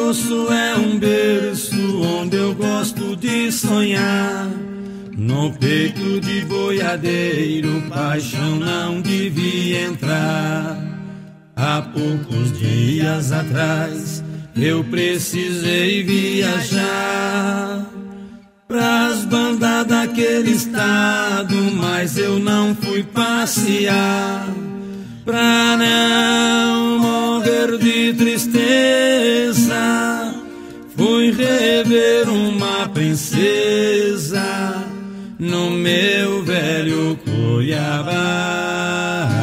Grosso é um berço onde eu gosto de sonhar. No peito de boiadeiro, paixão não devia entrar. Há poucos dias atrás eu precisei viajar pras bandas daquele estado, mas eu não fui passear pra não morrer de tristeza. Fui rever uma princesa no meu velho Cuiabá.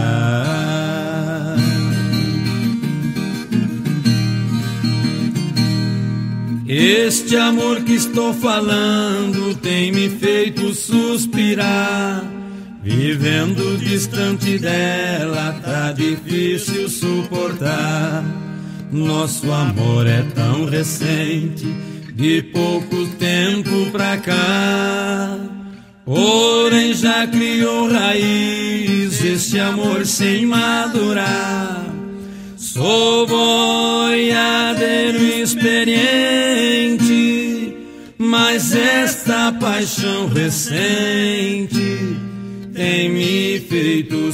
Este amor que estou falando tem me feito suspirar. Vivendo distante dela tá difícil suportar. Nosso amor é tão recente, de pouco tempo pra cá. Porém já criou raiz esse amor sem madurar. Sou boiadeiro experiente, mas esta paixão recente tem me feito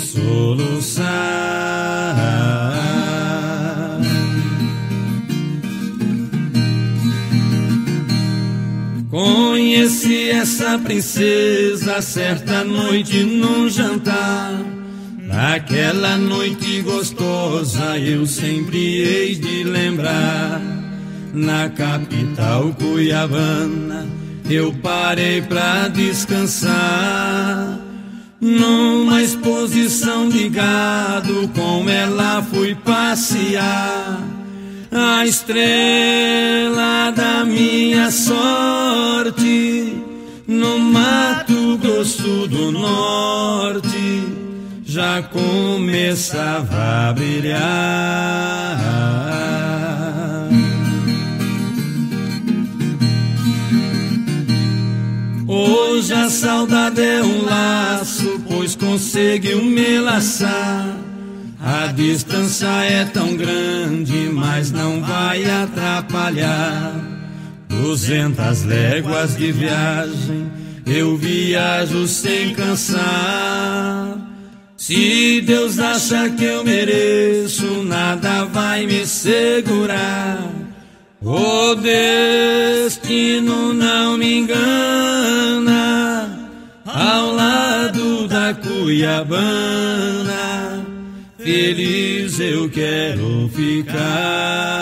soluçar. Conheci essa princesa certa noite num jantar. Naquela noite gostosa eu sempre hei de lembrar. Na capital cuiabana eu parei pra descansar. Numa exposição de gado com ela fui passear. A estrela da minha sorte no Mato Grosso do Norte já começava a brilhar. Hoje a saudade é um laço, pois conseguiu me laçar. A distância é tão grande, mas não vai atrapalhar. 200 léguas de viagem, eu viajo sem cansar. Se Deus acha que eu mereço, nada vai me segurar. O destino não me engana, ao lado da Cuiabana, feliz eu quero ficar.